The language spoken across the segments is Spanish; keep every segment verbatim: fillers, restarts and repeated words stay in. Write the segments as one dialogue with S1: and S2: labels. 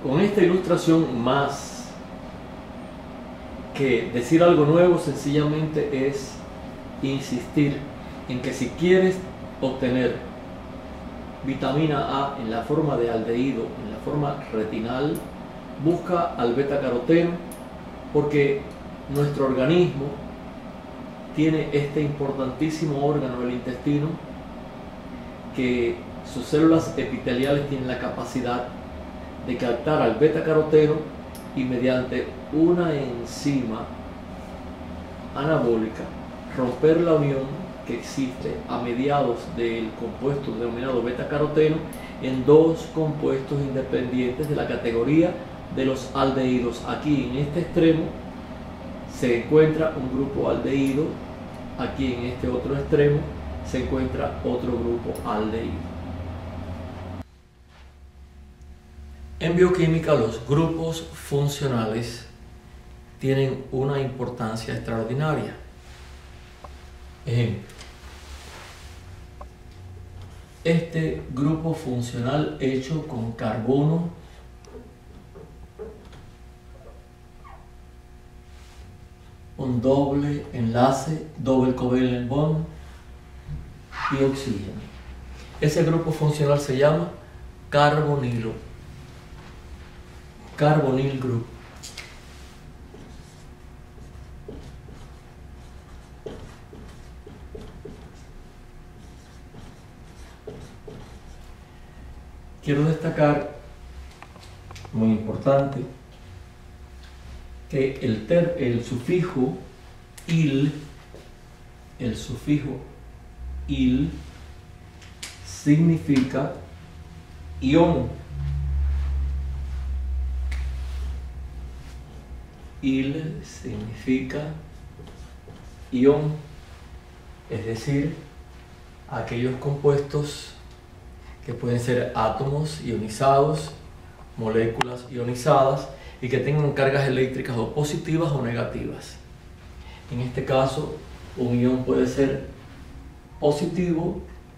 S1: con esta ilustración, más que decir algo nuevo, sencillamente es insistir en que si quieres obtener vitamina A en la forma de aldehído, en la forma retinal, busca al beta-caroteno, porque nuestro organismo tiene este importantísimo órgano, el intestino, que sus células epiteliales tienen la capacidad de captar al beta-caroteno y mediante una enzima anabólica romper la unión que existe a mediados del compuesto denominado beta-caroteno en dos compuestos independientes de la categoría de los aldehídos. Aquí en este extremo se encuentra un grupo aldehído, aquí en este otro extremo se encuentra otro grupo aldehído. En bioquímica, los grupos funcionales tienen una importancia extraordinaria. Ejemplo, este grupo funcional hecho con carbono un doble enlace, doble covalent bond y oxígeno. Ese grupo funcional se llama carbonilo, carbonyl group. Quiero destacar, muy importante, que el, ter, el sufijo il, el sufijo il significa ion. Il significa ion, es decir, aquellos compuestos que pueden ser átomos ionizados, moléculas ionizadas y que tengan cargas eléctricas o positivas o negativas. En este caso, un ion puede ser positivo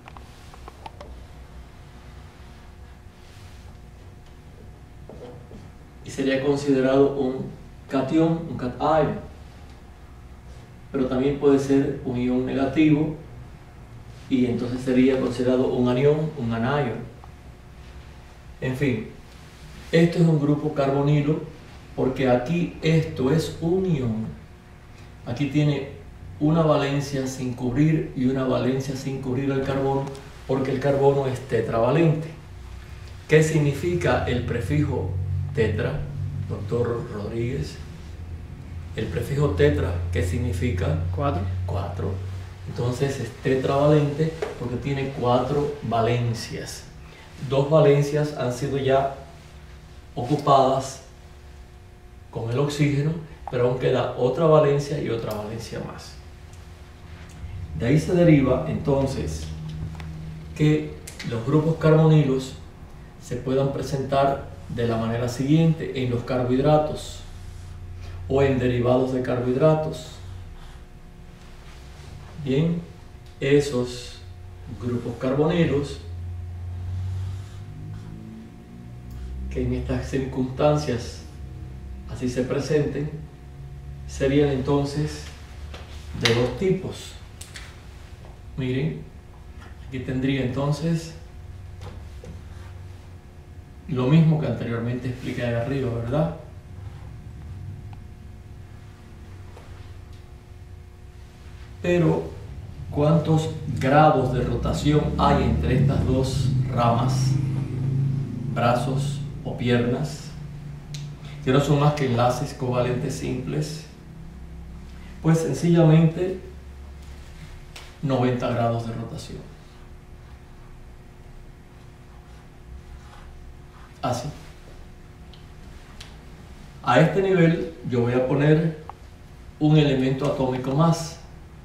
S1: y sería considerado un cation, un cation, pero también puede ser un ion negativo y entonces sería considerado un anión, un anion. En fin, esto es un grupo carbonilo porque aquí esto es un ion. Aquí tiene una valencia sin cubrir y una valencia sin cubrir el carbono, porque el carbono es tetravalente. ¿Qué significa el prefijo tetra, doctor Rodríguez? El prefijo tetra, ¿qué significa?
S2: Cuatro.
S1: Cuatro. Entonces es tetravalente porque tiene cuatro valencias. Dos valencias han sido ya ocupadas con el oxígeno, pero aún queda otra valencia y otra valencia más. De ahí se deriva entonces que los grupos carbonilos se puedan presentar de la manera siguiente en los carbohidratos o en derivados de carbohidratos. Bien, esos grupos carbonilos que en estas circunstancias así se presenten serían entonces de dos tipos. Miren, aquí tendría entonces lo mismo que anteriormente expliqué ahí arriba, ¿verdad? Pero ¿cuántos grados de rotación hay entre estas dos ramas, brazos o piernas, que no son más que enlaces covalentes simples? Pues sencillamente noventa grados de rotación. Así. A este nivel yo voy a poner un elemento atómico más,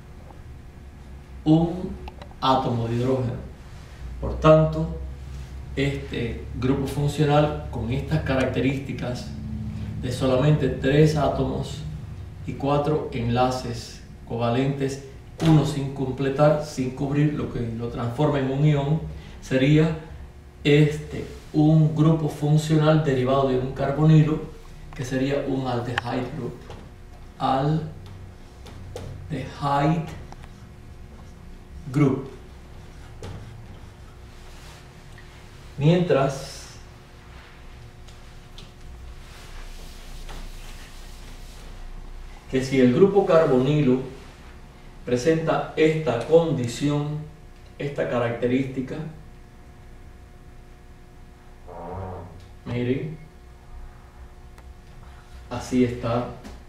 S1: un átomo de hidrógeno. Por tanto, este grupo funcional con estas características de solamente tres átomos y cuatro enlaces covalentes, uno sin completar, sin cubrir, lo que lo transforma en un ion, sería este un grupo funcional derivado de un carbonilo, que sería un aldehyde group. Aldehyde group. Mientras que si el grupo carbonilo presenta esta condición, esta característica, miren, así está: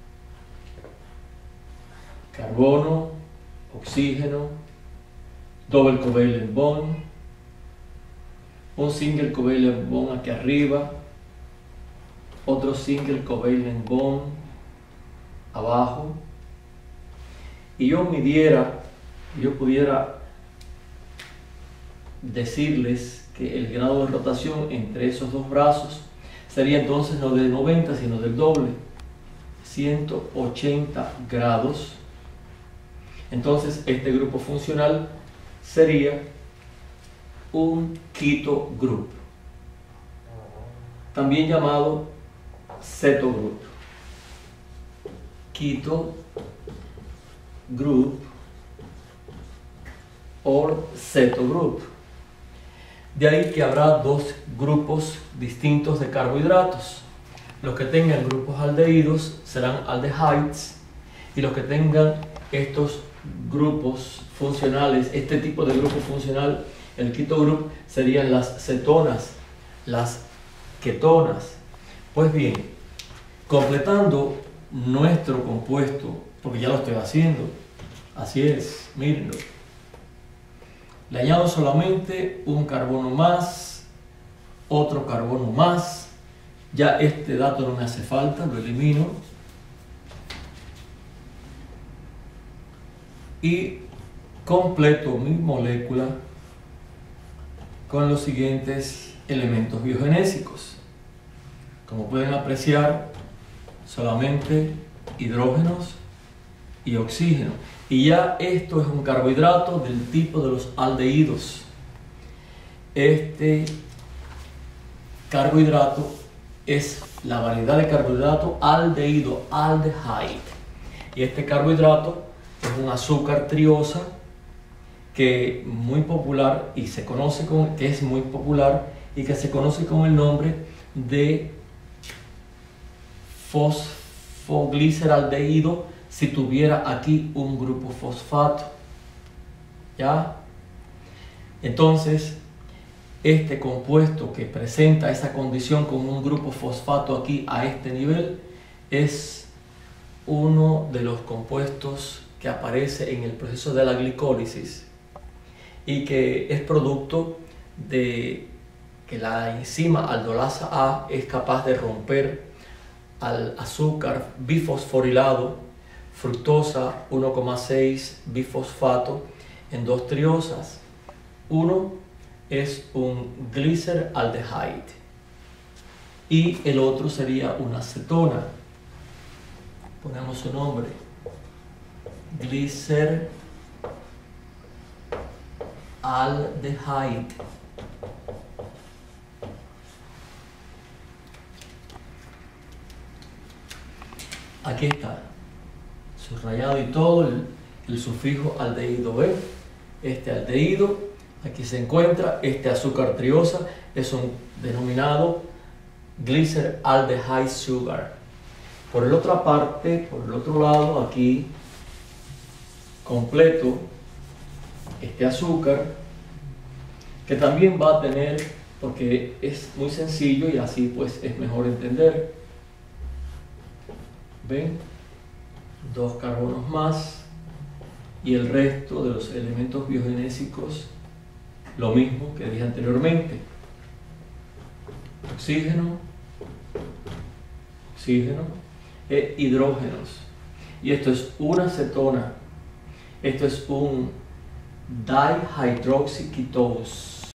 S1: carbono, oxígeno, double covalent bond, un single covalent bond aquí arriba, otro single covalent bond abajo, y yo midiera, yo pudiera decirles que el grado de rotación entre esos dos brazos sería entonces no de noventa, sino del doble, ciento ochenta grados. Entonces este grupo funcional sería un keto group, también llamado ceto group. Keto group o ceto group. De ahí que habrá dos grupos distintos de carbohidratos. Los que tengan grupos aldehídos serán aldehydes, y los que tengan estos grupos funcionales, este tipo de grupo funcional, el keto group, serían las cetonas, las ketonas. Pues bien, completando nuestro compuesto, porque ya lo estoy haciendo, así es, mírenlo, le añado solamente un carbono más, otro carbono más, ya este dato no me hace falta, lo elimino, y completo mi molécula con los siguientes elementos biogenésicos. Como pueden apreciar, solamente hidrógenos y oxígeno. Y ya esto es un carbohidrato del tipo de los aldehídos. Este carbohidrato es la variedad de carbohidrato aldehído, aldehyde. Y este carbohidrato es un azúcar triosa que muy popular y se conoce con, que es muy popular y que se conoce con el nombre de fosfogliceraldehído, si tuviera aquí un grupo fosfato. ¿Ya? Entonces, este compuesto que presenta esa condición con un grupo fosfato aquí a este nivel es uno de los compuestos que aparece en el proceso de la glicólisis y que es producto de que la enzima aldolasa A es capaz de romper al azúcar bifosforilado, fructosa uno coma seis bifosfato, en dos triosas. Uno es un gliceraldehyde y el otro sería una cetona. Ponemos su nombre, gliceraldehyde. Aquí está, subrayado y todo, el, el sufijo aldehído B. Este aldehído, aquí se encuentra, este azúcar triosa es un denominado gliceraldehyde sugar. Por la otra parte, por el otro lado, aquí completo este azúcar, que también va a tener, porque es muy sencillo y así pues es mejor entender. ¿Ven? Dos carbonos más y el resto de los elementos biogenésicos lo mismo que dije anteriormente: oxígeno, oxígeno e hidrógenos. Y esto es una cetona, esto es un dihydroxyketose.